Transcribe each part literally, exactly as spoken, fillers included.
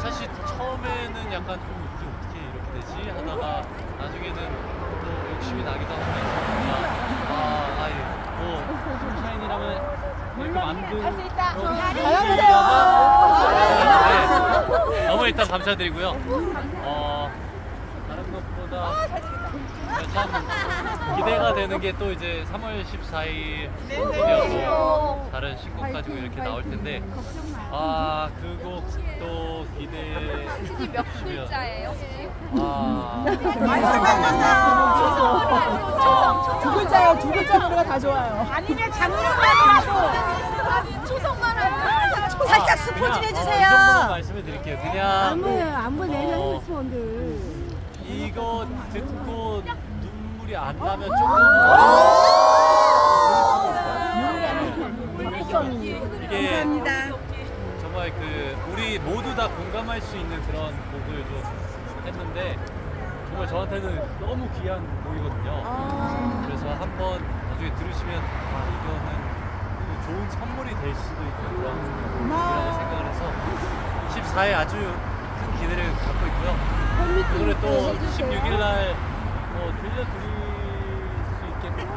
사실 처음에는 약간 좀 이게 어떻게 이렇게 되지 하다가 나중에는 또 욕심이 나기도 하면서 아, 아예 뭐 sunShine이라면 이렇게 만든 할수 있다. 네, 너무 일단 감사드리고요. 어, 다른 것보다 참 기대가 되는 게 또 이제 삼월 십사일 드디어 다른 신곡 가지고 이렇게 나올 텐데 아, 그 곡 또 기대해 신이 몇 글자예요? 아, 두 글자요. 두 글자 노래가 다 좋아요. 아니면 장르만 하고 초성만 하고 살짝 스포 좀 해주세요. 어, 이 정도만 말씀을 드릴게요. 그냥 안무예요. 안무 내는 어, 스폰들. 이거 듣고 눈물이 안 나면 조금 이게 정말 그 우리 모두 다 공감할 수 있는 그런 곡을 좀 했는데 정말 저한테는 너무 귀한 곡이거든요. 그래서 한번 나중에 들으시면 아, 이거는 좋은 선물이 될 수도 있는 그런 곡이라고 생각을 해서 십사일 아주 큰 기대를 갖고 있고요. 오늘 또 십육일날 뭐 들려드릴 수 있겠네요.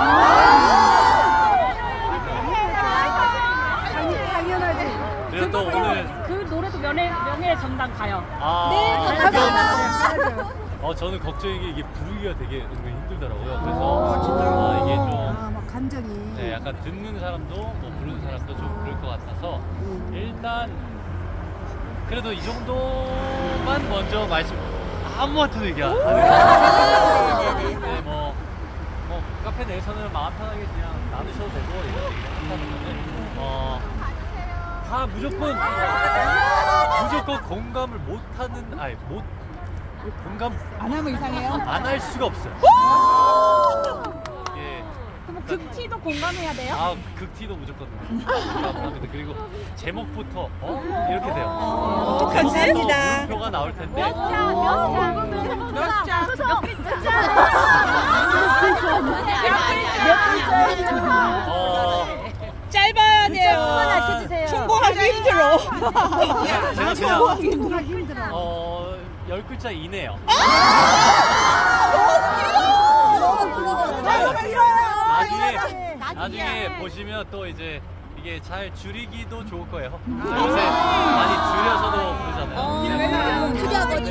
당연하지. 그리고 또 오늘 그 노래도 명예, 명예의 전당 가요. 아, 네, 아, 감사합니다. 어, 저는 걱정인 게 이게 부르기가 되게 은근히 힘들더라고요. 그래서 아, 진짜요? 아, 이게 좀 아, 막 감정이. 네, 약간 듣는 사람도 뭐 부르는 사람도 좀 그럴 것 같아서 일단 그래도 이 정도만 먼저 말씀 아무한테도 얘기 안 하는 거예요. 네, 뭐, 뭐 카페 내에서는 마음 편하게 그냥 나누셔도 되고 이런 얘기를 한다는 거는 어, 다 무조건 무조건 공감을 못하는 아니 못 공감 안 하면 이상해요? 안 할 수가 없어요. 예. 그럼 극티도 공감해야 돼요? 아, 극티도 무조건 공감합니다. 그리고 제목부터 어? 이렇게 돼요. 감사합니다. 물음표가 나올 텐데 몇 자, 몇 자, 몇 자, 몇 자. 어, 짧아야 돼요. 해주세요. 충고하기 힘들어. 제가 그냥 어, 열 글자 이내요. 나중에 나중에 보시면 또 이제 이게 잘 줄이기도 좋을 거예요. 요새 많이 줄여서도 부르잖아요. 줄여서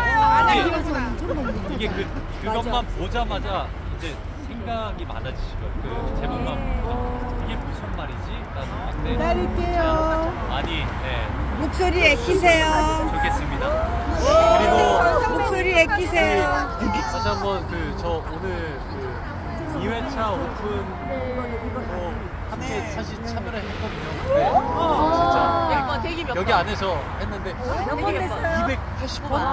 이게, 이게 그 그것만 보자마자 이제 생각이 많아지시고 그 제목만 보면 이게 무슨 말이지? 라는 기다릴게요. 많이 네, 목소리 애끼세요. 좋겠습니다. 그리고 목소리 애끼세요. 다시 한번 그 저 오늘 그 이 회차 오픈 뭐 함께 사실 참여를 했거든요. 근데 진짜 대기 몇 여기 안에서 했는데 이백팔십 번.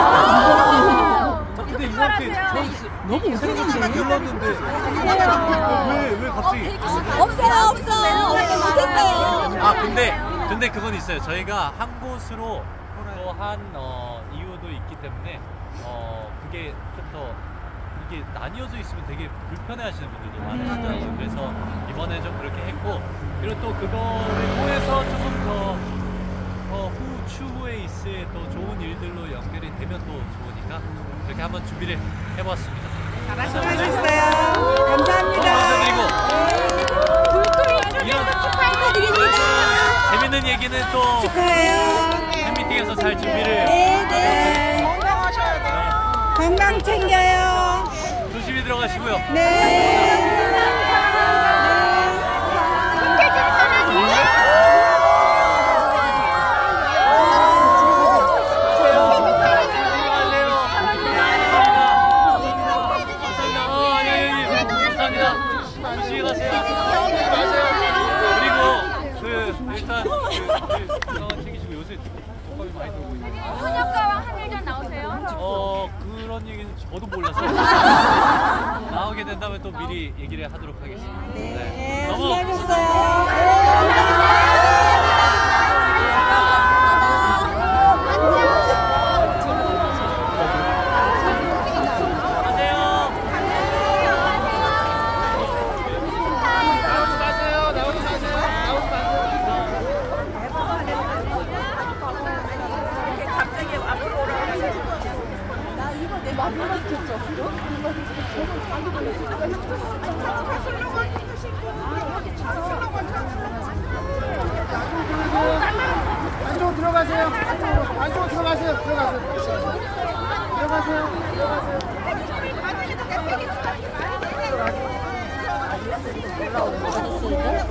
근데 이렇게 너무 못했는데 눌렀는데 왜왜 갑자기 없어요, 없어. 못했어요. 아 근데 근데 그건 있어요. 저희가 한 곳으로 또 한 어, 이유도 있기 때문에 어 그게 좀 더 이게 나뉘어져 있으면 되게 불편해하시는 분들도 많으시더라고요. 그래서 이번에 좀 그렇게 했고 그리고 또 그거를 통해서 조금 더, 더 후, 추후에 있을 또 좋은 일들로 연결이 되면 또 좋으니까 그렇게 한번 준비를 해봤습니다. 수고하셨어요. 감사합니다. 감사드리고 이런 축하드립니다. 재밌는 얘기는 또 축하해요. 팬미팅에서 잘 준비를 네, 네. 건강 챙겨요. 조심히 들어가시고요. 네. 조심히 가세요. 그리고 그 일단 그 건강 챙기시고 요새 독감이 많이 들고 있어요. 현역가랑 한일전 나오세요? 어 그런 얘기는 저도 몰라서 나오게 된다면 또 미리 얘기를 하도록 하겠습니다. 네. 너무 수고하셨어요. 안쪽으로 들어가세요. 안쪽으로, 안쪽으로 들어가세요. 들어가세요. 들어가세요. 들어가세요. 올라오는 거 있으니까.